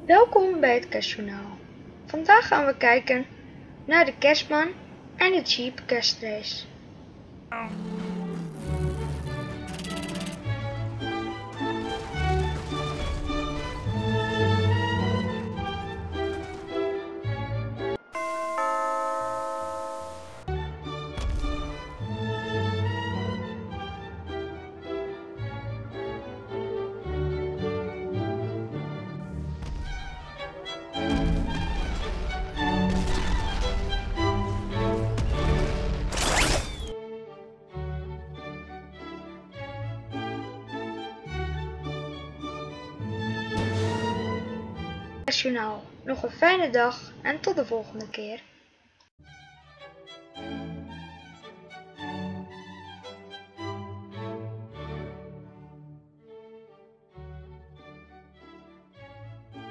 Welkom bij het Kerstjournaal. Vandaag gaan we kijken naar de kerstman en de Jeep kerstrace. Kerstjournaal. Nog een fijne dag en tot de volgende keer.